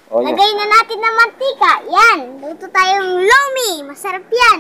Oh, yeah. Lagay na natin ng mantika. Yan. Luto tayong lomi. Masarap yan.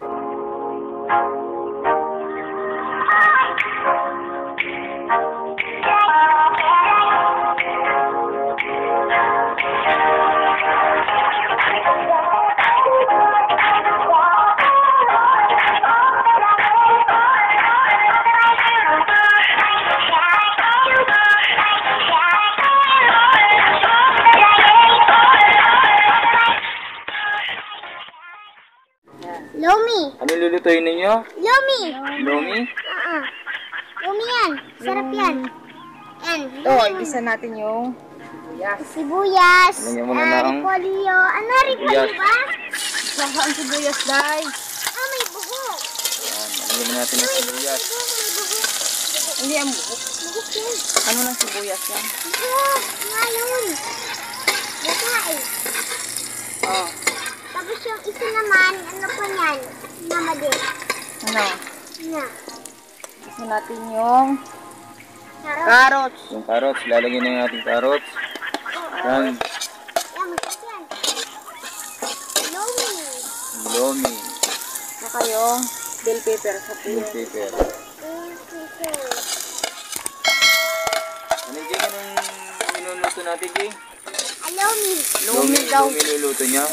Lomi. Ano lulutuin ninyo? Lomi. Lomi? Lomi yan. Sarap yan. Yan. Ito, igisa natin yung sibuyas. Lagyan mo na ng repolyo. Ano repolyo sibuyas. ba? saka ang sibuyas, day. May buho. Yan, lagyan na natin ng sibuyas. May buho. Hindi ang buhok. Buhok yan. Ano ng sibuyas yan? Buhok. Ngayon. Bukain. Oh, Tapos yung isa naman, ano pa yan? Mama din. ano? Na. Igisa natin yung Sarap. carrots. Yung carrots, lalagyan na natin carrots. Yan, Yan, masarap yan. Lomi. lomi, Saka yung bell pepper sa bell piyo. pepper. Ano Jing, anong minuluto natin Jing? Lomi. Lumi daw. Lomi niluluto niya?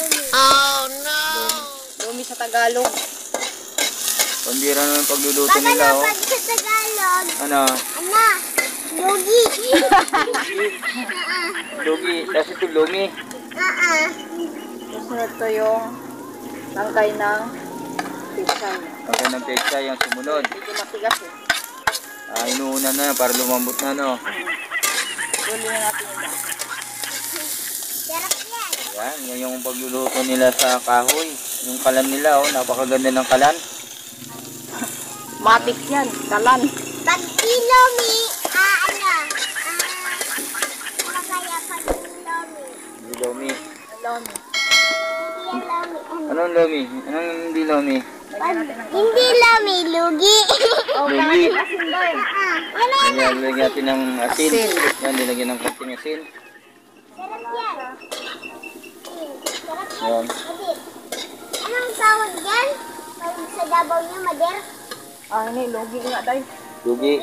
Lumi sa Tagalog. Pambira na yung pagluluto Baka nila, na oh. pag sa Tagalog. Ano? Ana. Logi. Logi, tapos ito lomi. Susunod to yung tangkay ng pichay. Pagka ng peksa, yung sumunod. Medyo matigas eh. Inuuna na para lumambot na, no? Huli na natin yung dahon. Sarap yan. Yan yung pagluluto nila sa kahoy. Yung kalan nila, oh. Napakaganda ng kalan. Matik yan, kalan. Pag di lomi, magaya pag di lomi. Hindi lomi. Lumi. Hindi yan lomi. Anong lomi? Anong hindi lomi? Pag hindi lomi, lugi. Oh, Lumi. asin day. Yan na yan. Yan, lagyan natin ng asin. Asin. Yan, nilagyan ng konting asin. Sarap yan. Sarap yan. Yan. Madir. Anong tawag yan? Tawag sa Davao niya, Madir? Ini, logi nga day. Lugi.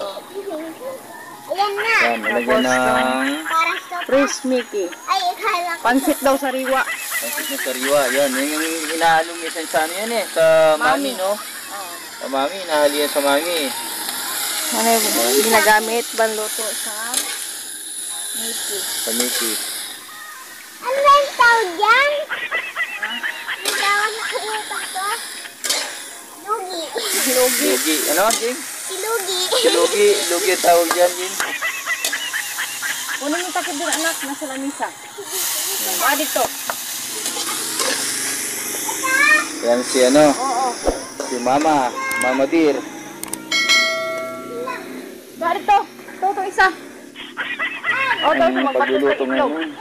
Ayan na. Yan, nilagyan ng Para sa... Fresh Mickey. Ay, akala ko. Pansit daw sariwa. pansit na sariwa. Yan, yung inaalong minsan sa ano yan eh. Sa mami, no? Oh. Sa mami, inahali yan sa mami. Ano yung ginagamit banluto sa Mickey. Sa Mickey. Ano ba yung tawag yan? Ang tawag na kalimutan ko? Lugi. Logi. Lugi. Ano, Jing? Si Lugi. Si Lugi. Lugi ang tawag dyan, Jing. Una yung takip din anak, nasa lamisa. Ah, dito. Yan si ano, Oo. si Mama. Mama Dear. Ah, dito. Ito, isa. Oh, ito, Ang pagluluto ngayon.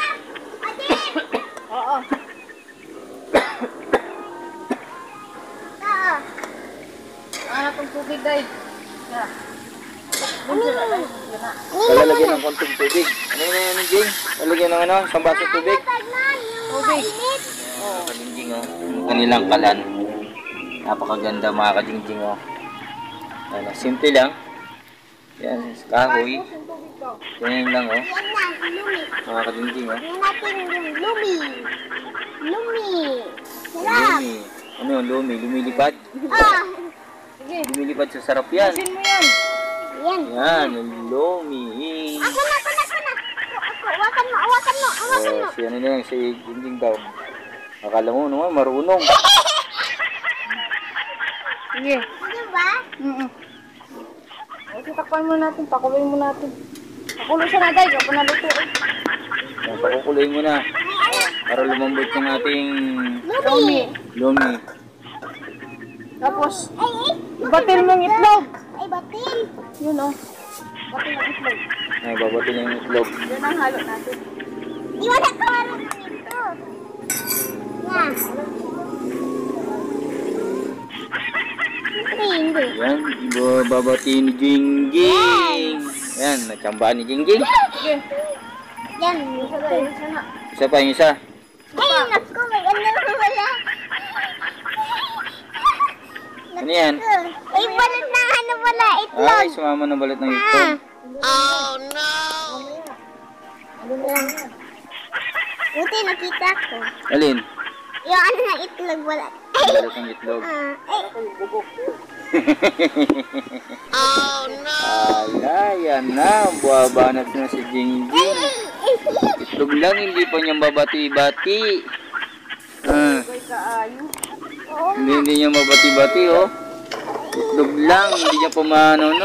Oo. Oo. Hanap ang tubig, day. Yeah. Lalagyan ng konting tubig. Ano yun, Jing? Lalagyan ng ano, isang baso tubig. Tubig. Nakakajingjing, oh. Yung kanilang kalan. Napakaganda, mga kajingjing, oh. Ano, simple lang. Yan, kahoy. Ganyan lang, oh. Yan na, lumi. Mga kajingjing, oh. Yan natin yung lumi. Lumi. Sarap. Lumi. Ano yung lumi? Lumilipad? Ah. Sige. Lumilipad sa sarap yan. Asin mo yan. Yan. Yan, yung lumi. Ako na. Ako. Awakan mo. Oh, si ano na yan, si Jingjing daw. Akala mo naman, marunong. Sige. Di ba? Okay, takpan mo natin. Pakuloy mo natin. Pakuloy siya na, day. Kapag naluto. Yan, pakukuloy mo na. Para lumambot yung ating Lumi. lumi. Tapos, Ay. batil mong itlog. Ay, batil. Yun, oh. Batil ng itlog. Ay, babatin yung itlog. Yan ang halo natin. Di ba nagkaroon nito? Yan. Hindi. Yan, babati ni Jingjing. Yan, natsambahan ni Jingjing. Sige. Yan. Isa pa, yung isa. Ay, naku, may ano wala. Ano yan? Ay, balot na ano wala, itlog. Ay, sumama ng balat ng itlog. Oh, no! Buti nakita ko. Alin? Yung ano ng itlog wala. Balat ng itlog. Oh, no! Ala, yan na. Buwabanat na si Jingjing. Itlog lang, hindi pa niya babati-bati. Hindi niya mabati-bati, oh. Itlog lang, hindi niya pa maano, no.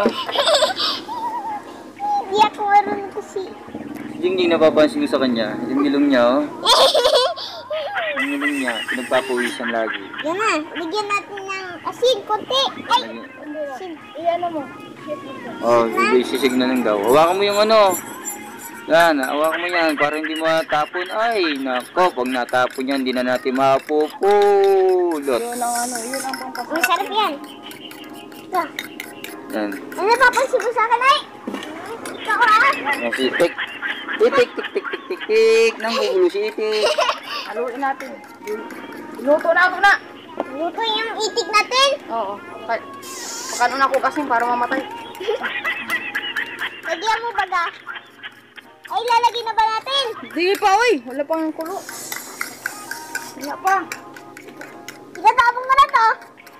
Hindi ako marunong kasi. Si Jingjing, napapansin ko sa kanya. Yung ilong niya, oh. Yung ilong niya, pinagpapawisan lagi. Yan na, bigyan natin ng asin, konti. Ay! Asin. Iyan mo. Oh, hindi sisignan lang daw. Hawakan mo yung ano. Yan, hawakan mo yan para hindi matapon. Ay, nako, pag natapon yan, hindi na natin mapupulot. Yun ang ano, yun ang pampasarap. Masarap yan. Ito. Yan. Ano papansin mo sa akin, ay? Ikaw ah. Yan si Tik. Tik, tik, tik, tik, tik, tik, tik. Nanggugulo si Tik. Haluin natin. Luto na ako na. Luto yung itik natin. Oo. Pagkano na ako kasi para mamatay. Lagyan mo baga. Ay, lalagyan na ba natin? Hindi pa, uy. Wala pang kulo. Wala pa. Itatapon mo na to.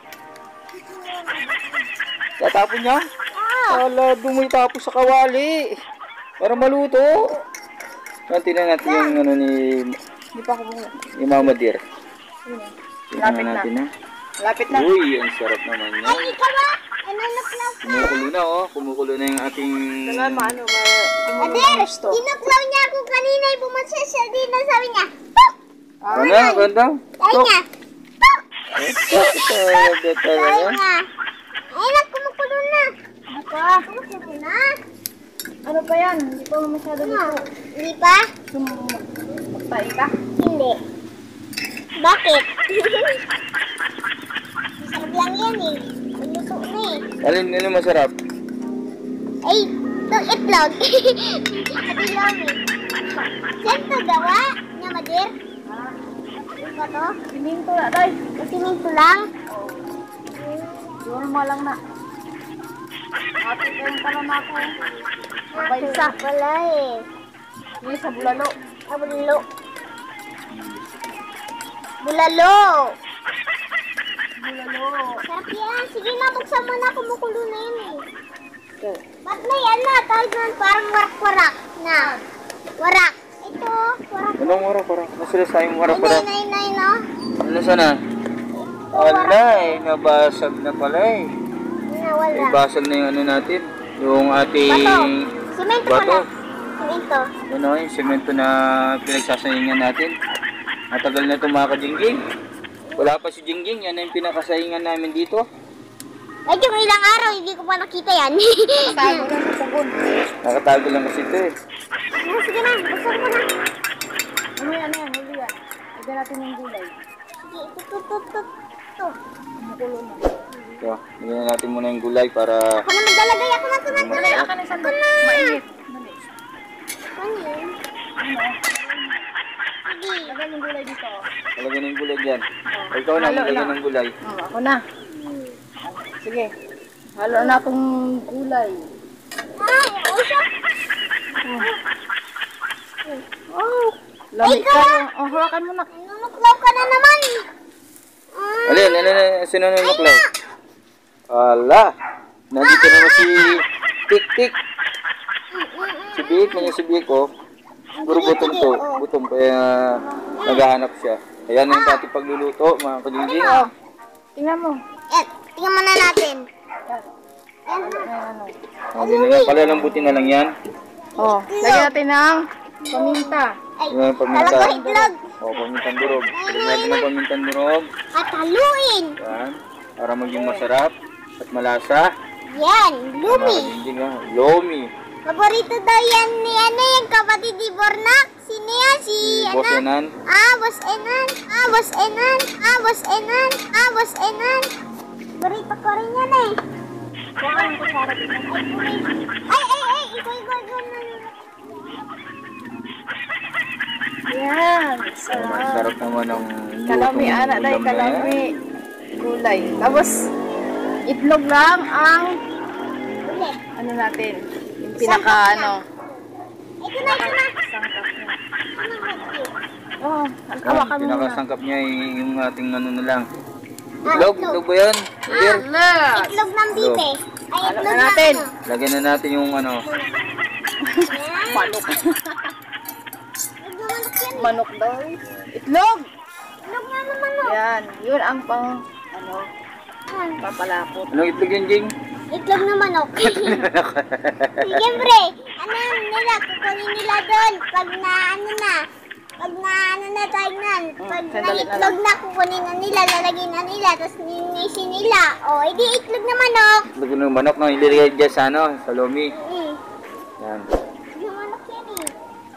Tatapon niya? Ah. Wala, dumoy tapos sa kawali. Para maluto. Tingnan natin yung ano ni Hindi pa ako bunga. Mama Dear. Lapit Tingnan na. natin na. Lapit na. Uy, ang sarap naman yan. Ay, ikaw ba? Ano naklaw ka? Kumukulo na, oh. Kumukulo na yung ating... Kailangan maano, Ader, tinuklaw niya ako kanina. Bumansa siya din. Sabi niya, Puk! Ano? Ganda? Sabi niya, Puk! Sabi Talaga? niya. Ay, kumukulo na. Kumukulo na. Ano pa yan? Hindi pa masyado Ano? luto. Hindi pa? Magtahi ka? Hindi. Bakit? Masarap lang yan eh. Luto na eh. Alin masarap? Ay, itong itlog. Ati lang eh. Saan ito gawa? Niya, Madir? Ano ba to? Siminto na, day. Siminto lang? Normal lang na. Ate, kayong pala na ako. Paisa. Wala eh. Hindi sa bulalo. Bulalo. Bulalo. Bulalo. Sarap yan. Sige na, buksan mo na. Kumukulo na yun eh. Ito. Ba't na yan na? Tawag nun, parang warak-warak na. Warak. Ito, warak. Anong warak-warak? Nasila sa yung warak-warak? Nay, no? Ano sana? Wala eh, nabasag na pala eh. Nawala. Eh, basag na yung ano natin. Yung ating... Bato. Simento Bato. pala. Simento. Ano yung semento na pinagsasahingan natin. Matagal na ito mga ka-Jingjing. Wala pa si Jingjing, yan ang pinakasahingan namin dito. Ay, yung ilang araw, hindi ko pa nakita yan. Tago lang sa sabon. Nakatago lang kasi ito eh. Sige na, buksan ko na. Ano yan, huli yan. Lagyan natin yung gulay. Sige, ito. Makulo na. Ito, bigyan natin muna yung gulay para... Ako na maglalagay, ako na. Dali, akan na sandal. Mainit. Dali. Ano yun? Sige. Lagyan yung gulay dito. Lagyan ng gulay dyan. Ikaw na, lagyan ng gulay. Oh, ako na. Sige. Halo na itong gulay. Ay, usap. Oh, lamig ka. Oh, hawakan mo na. Nunuklaw ka na naman. Alin, sino na yung maklaw? Ala, nandito naman si Tik-Tik. Si Bik, si Bik, oh. Puro gutom to, gutom, kaya naghahanap siya. Ayan yung dati pagluluto, mga ka-Jingjing. Oh, tingnan mo. Yan, tingnan muna natin. Yan. Yan. Ano? Hindi na lang, palalambutin na lang yan. Oh, lagyan natin ng paminta. Ay, Yan, paminta. talaga itlog. O, pamintang durog. Lagyan natin ng pamintang durog. At haluin. Yan, para maging masarap at malasa. Yan, Mga lumi. ka-Jingjing, ah. Lomi. Paborito daw yan ni yung kapatid ni Bornak. Sino yan? Si Boss Enan. Boss Enan. Boss Enan. Boss Enan. Boss Enan. Paborito ko rin yan eh. Ay, ikaw. Yan. Ang sarap naman ng Kalami, lutong anak na ulam na yan. kalami. Gulay. Tapos, itlog lang ang, Ulit. ano natin, yung pinaka, ano, Ito na, ito na. sangkap niya. Ano ba ito? Oh, Yan, hawakan mo muna. pinakasangkap niya yung ating ano na lang. Ah, Itlog, itlog. itlog ba yan? Dear? Alas! Itlog ng bibe. Ay, Ano itlog na ng natin? ano. Lagyan na natin yung ano. Yan. Manok. Itlog ng manok yan. Manok daw. Itlog! Itlog nga ng manok. Yan. Yun ang pang, ano, Yan. papalapot. Anong itlog yun, Jing? Itlog ng manok. Siyempre, ano nila, kukunin nila doon. Pag na, ano na, pag na, ano na tayo nan. Pag na sandali na itlog na, kukunin na nila, lalagyan na nila, tapos ninisin nila. O, edi itlog na manok. Itlog ng manok na ilagay dyan sa ano, sa lomi. Yan. Itlog ng manok yan eh.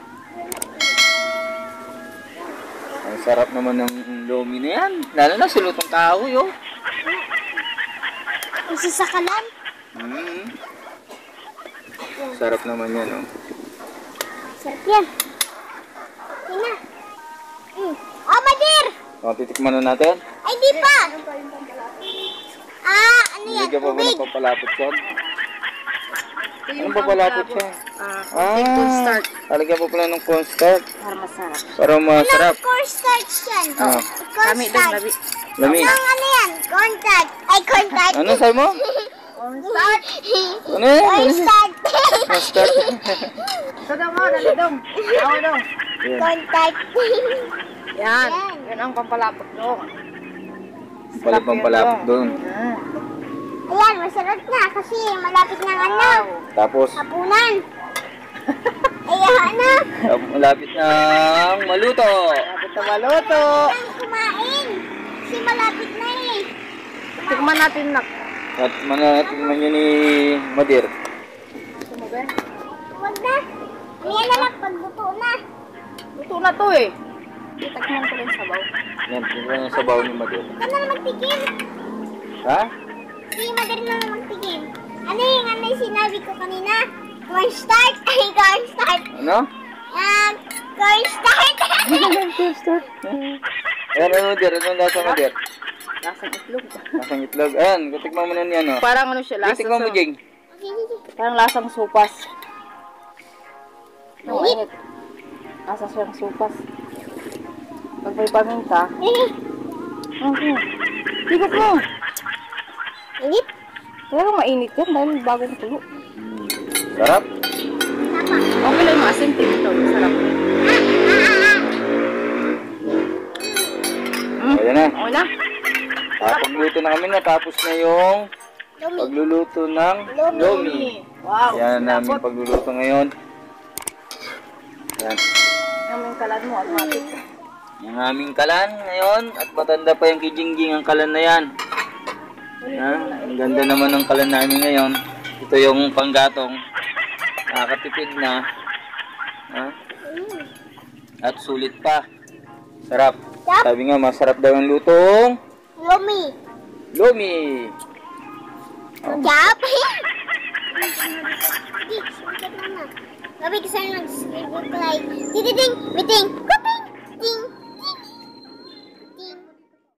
Ang sarap naman ng lomi na yan. Lalo na sa lutong kahoy, oh. Isa sa kalan. Sarap naman yan, oh. Sarap yan. Yan na. Oh, madir! O, titikman na natin. Ay, di pa! Ah, ano yan? Lagyan pa ba Tubig. ng papalapot yan? Ito Anong papalapot siya? Cornstarch. Talagyan pa pala ng cornstarch. Para masarap. Para masarap. Anong cornstarch yan? Ah. Kami doon, Cornstarch. labi. Lami. Anong ano yan? Cornstarch. Ay, cornstarch. Ano sabi mo? Cornstarch. Ano yan? Cornstarch. Cornstarch. Ito daw mo, dali dong. Ako dong. Yan. Cornstarch. Yan. Yan. Yan ang pampalapot dong. Pala pang palapot doon. Yan. Ayan, masarap na kasi malapit ng ano. Tapos, Hapunan. Ayan na. malapit nang maluto. Lapit na maluto. Ang kumain. Kasi malapit na eh. Tikman natin nak. At manatikman yun ni Madir. Gusto mo ba? Huwag na. Ayan na lang pagluto na. Luto na to eh. Itakman ko rin sabaw. Yan, tingnan yung sabaw ni Madir. Ikaw na lang magtigil. Ha? Si Madrid na lang magtigil. Ano yung sinabi ko kanina? Cornstarch. Ay, cornstarch. Ano? Cornstarch. Ayan, ano Madir? Anong lasa Madir? Lasang itlog. Lasang itlog. Ayan, tikman mo na niya, no? Parang ano siya, lasa Tikman mo, Jing. Parang lasang supas. Ang init. Lasa siyang supas. Pag may paminta, okay. Higop mo. Init. Pero mainit yan dahil bagong tulo. Sarap. Tama. Okay lang yung asin, ito. Sarap. Ayan na. Okay na? Pagluto na kami, natapos na yung Lumi. pagluluto ng lomi. Wow. Yan namin pagluluto ngayon. Yan. Aming kalan mo, automatic. Yung aming kalan ngayon. At matanda pa yung kijingjing ang kalan na yan. Ang ganda naman ng kalan namin ngayon. Ito yung panggatong. Nakakatipid na. Ha? At sulit pa. Sarap. Sarap. Sabi nga, masarap daw yung lutong Lumi. lomi. Jap. Gabi kasi nag-like. Titing, biting, kuting.